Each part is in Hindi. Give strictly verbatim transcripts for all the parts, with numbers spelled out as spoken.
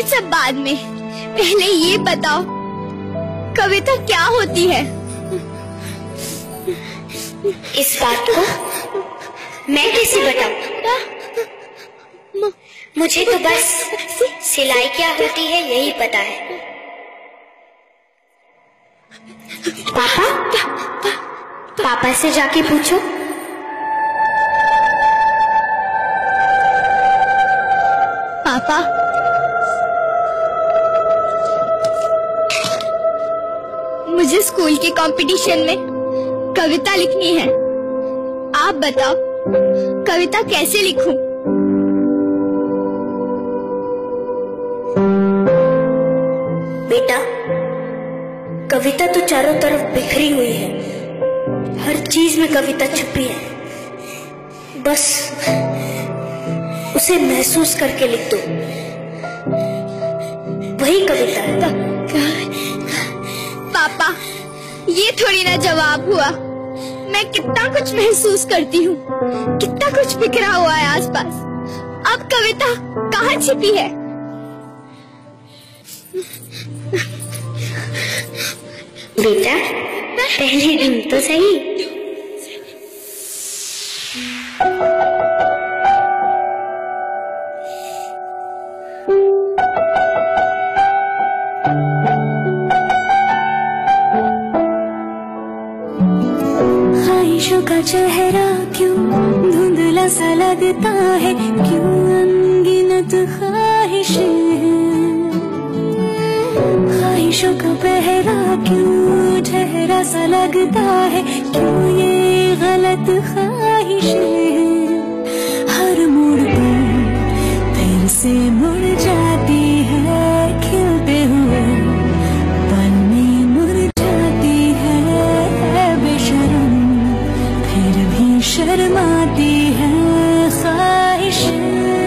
सब बाद में, पहले ये बताओ कविता क्या होती है? इस बात को मैं कैसे बताऊं? मुझे तो बस सिलाई क्या होती है यही पता है। पापा, पापा से जाके पूछो। पापा, मुझे स्कूल के कंपटीशन में कविता लिखनी है। आप बताओ कविता कैसे लिखूं? बेटा, कविता तो चारों तरफ बिखरी हुई है, हर चीज में कविता छुपी है। बस उसे महसूस करके लिख दो, वही कविता है। पापा, ये थोड़ी ना जवाब हुआ। मैं कितना कुछ महसूस करती हूँ, कितना कुछ बिखरा हुआ है आसपास। अब कविता कहाँ छिपी है? बेटा, पहले दिन तो सही। ख्वाहिशों का चेहरा क्यों धुंधला सा लगता है, क्यों अनगिनत ख्वाहिशें हैं। ख्वाहिशों का पहरा क्यों ठहरा सा लगता है, क्यों ये गलत ख्वाहिशें हैं। हर मोड़ पर फिर से मुड़ जाती है, खिलते हुए पन्ने मुरझाती है। बेशर्म फिर भी शर्माती है ख्वाहिशें।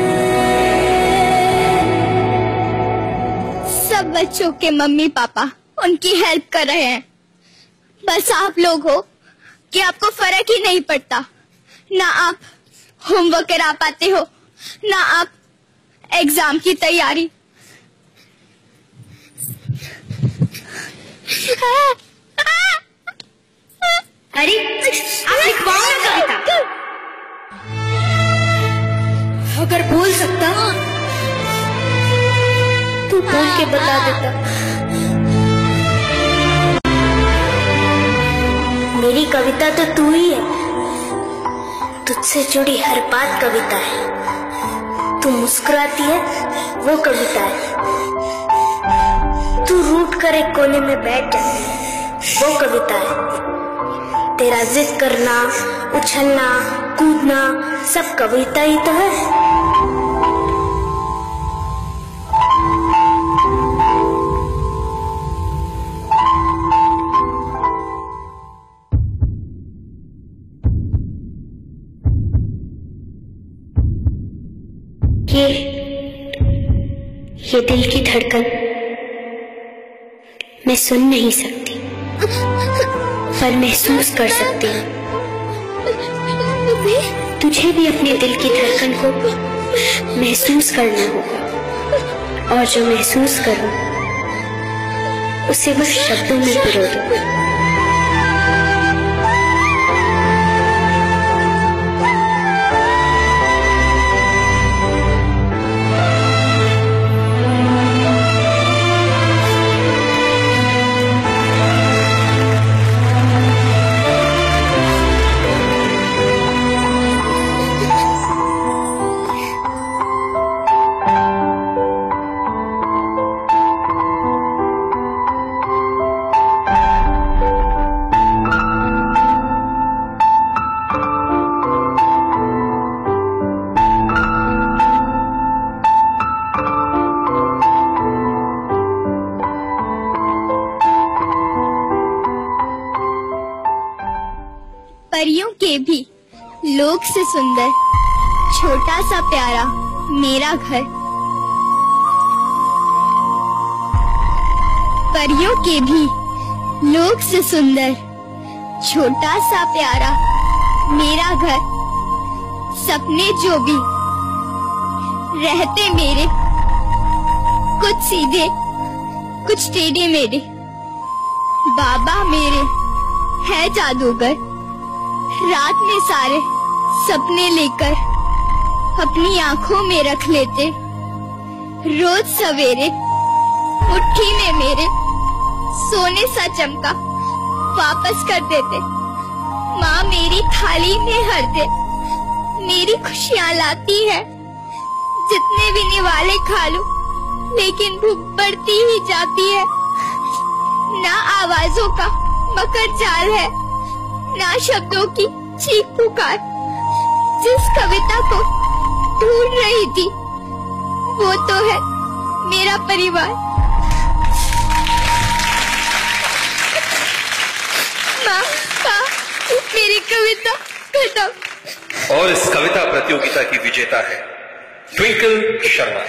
सब बच्चों के मम्मी पापा उनकी हेल्प कर रहे हैं, बस आप लोग हो कि आपको फर्क ही नहीं पड़ता। ना आप होमवर्क करा पाते हो, ना आप एग्जाम की तैयारी। अरे, आप लिखवाओ ना कविता। अगर बोल सकता तू बोल के बता देता। मेरी कविता तो तू ही है, तुझसे जुड़ी हर बात कविता है। तू मुस्कुराती है वो कविता है, तू रूठ कर एक कोने में बैठ जाती है वो कविता है। तेरा जिद करना, उछलना, कूदना सब कविता ही तो है। ये ये दिल की धड़कन मैं सुन नहीं सकती, पर महसूस कर सकती हूँ। तुझे भी अपने दिल की धड़कन को महसूस करना होगा, और जो महसूस करूँ उसे बस शब्दों में पिरो दो। परियों के भी लोक से सुंदर, छोटा सा प्यारा मेरा घर। परियों के भी लोक से सुंदर, छोटा सा प्यारा मेरा घर। सपने जो भी रहते मेरे, कुछ कुछ सीधे कुछ टेढ़े मेढ़े। बाबा मेरे है जादूगर, रात में सारे सपने लेकर अपनी आंखों में रख लेते। रोज सवेरे मुट्ठी में मेरे सोने सा चमका वापस कर देते। माँ मेरी थाली में हर दे मेरी खुशियाँ लाती है। जितने भी निवाले खा लूं लेकिन भूख बढ़ती ही जाती है। ना आवाजों का मकर जाल है, ना शब्दों की चीख पुकार। जिस कविता को ढूंढ रही थी वो तो है मेरा परिवार। माँ, माँ, मेरी कविता खत्म। और इस कविता प्रतियोगिता की विजेता है ट्विंकल शर्मा।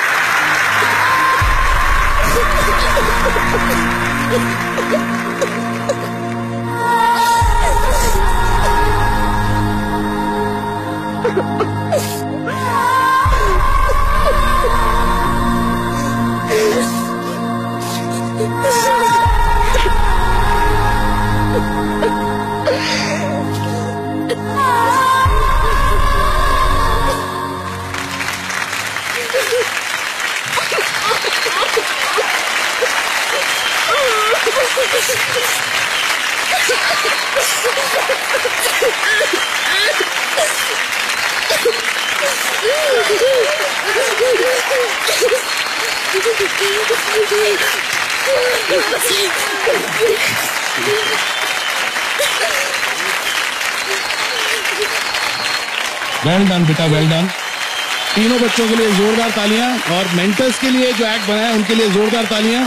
वेल डन बेटा, वेल डन। तीनों बच्चों के लिए जोरदार तालियां और मेंटर्स के लिए जो एक्ट बनाया उनके लिए जोरदार तालियां।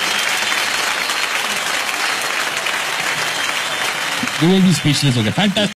You will be speechless. Okay, fantastic.